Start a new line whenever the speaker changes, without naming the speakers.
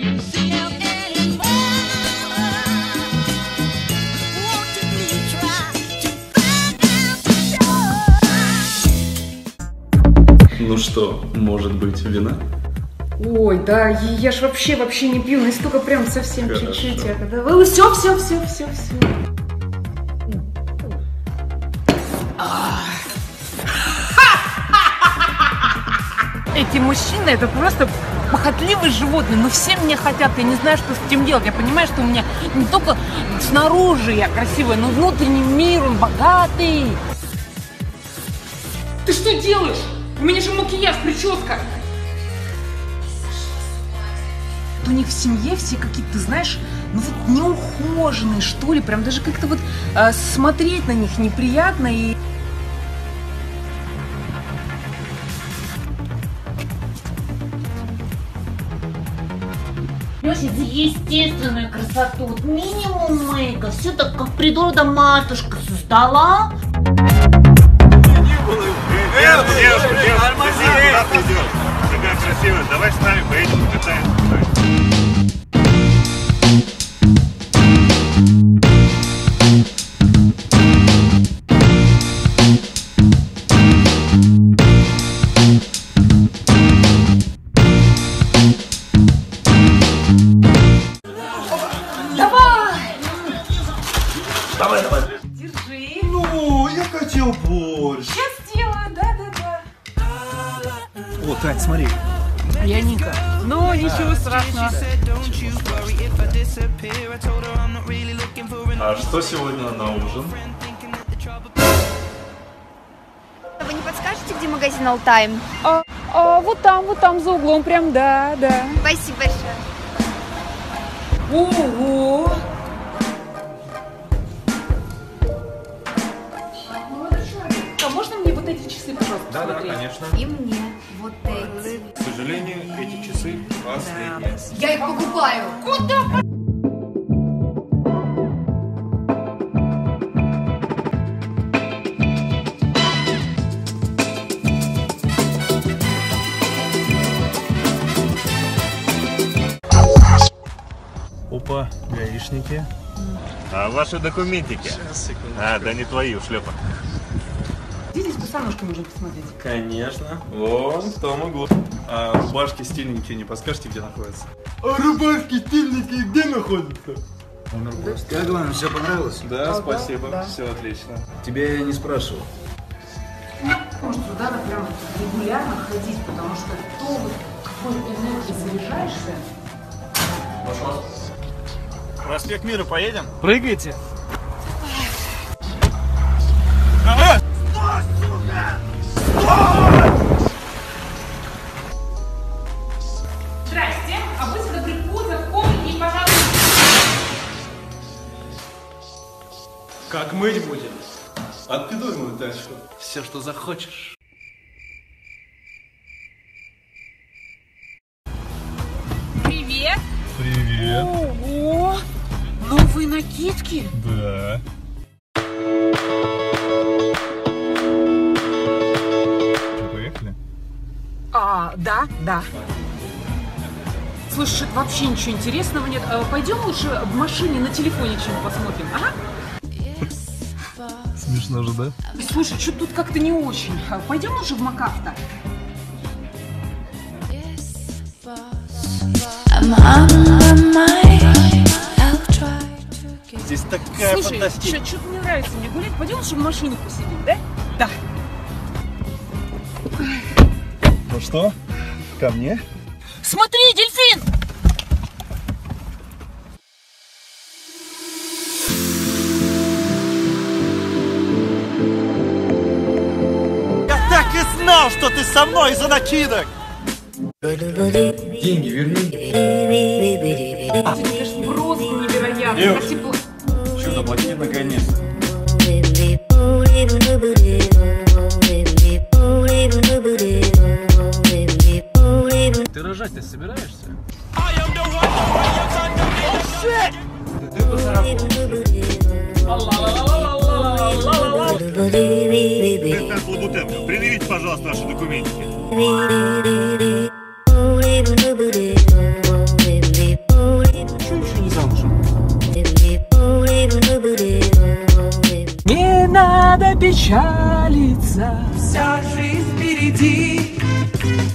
Ну что, может быть, вина?
Ой, да, я ж вообще не пью, настолько прям совсем чуть-чуть. Все. Эти мужчины, это просто похотливые животные, но все меня хотят, я не знаю, что с этим делать. Я понимаю, что у меня не только снаружи я красивая, но внутренний мир, он богатый. Ты что делаешь? У меня же макияж, прическа. У них в семье все какие-то, знаешь, ну вот неухоженные, что ли, прям даже как-то вот смотреть на них неприятно и...
Носит естественную красоту, вот минимум мейка, все так, как природа матушка создала.
Девушка, куда ты идешь? Такая красивая, давай с нами поедем, покатаемся.
Давай.
Давай.
Держи.
Ну, я хотел борщ.
Сейчас делаю, да.
О, Тань, смотри.
Я Ника. Ну, ничего страшного.
А что сегодня на ужин?
Вы не подскажете, где магазин All Time?
Вот там, за углом, прям, да.
Спасибо большое.
Ого! А можно мне вот эти часы, пожалуйста, посмотреть?
Да, конечно.
И мне вот эти.
К сожалению, эти часы последние.
Я их покупаю.
Куда?
Опа, гаишники. А ваши документики?
Сейчас, секунду.
Да не твои, ушлепа.
Где здесь босоножки можно посмотреть?
Конечно. Вон в том углу. А рубашки стильненькие, не подскажете, где находятся?
А рубашки стильненькие где находятся?
Как вам, все понравилось?
Да,
Ага,
спасибо.
да.
Все отлично.
Тебя я не спрашивал.
Может, сюда надо прям регулярно ходить, потому что то вот какой энергией заряжаешься.
Проспект Мира поедем?
Прыгайте.
Здрасте, а вы сюда прикуться в комнате, пожалуйста.
Как мыть будем?
Отпидуй мою тачку.
Все, что захочешь.
Привет.
Привет.
Ого, новые накидки.
Да. Что, поехали?
Да. Слушай, что-то вообще ничего интересного нет. Пойдем лучше в машине на телефоне что-нибудь посмотрим, ага?
Смешно же, да?
Слушай, что-то тут как-то не очень. Пойдем лучше в МакАвто?
Здесь такая
Слушай,
фантастика.
что-то мне нравится мне гулять. Пойдем лучше в машину посидим, да? Да.
Ну что, ко мне?
Смотри, дельфин!
Я так и знал, что ты со мной из-за накидок.
Деньги верни.
Это, конечно, просто невероятно. Как тепло.
Что, доплати наконец? Ты рожать-то собираешься? Ты
Президент Лабутенко, предъявите, пожалуйста, ваши документики.
печалиться. Вся жизнь впереди.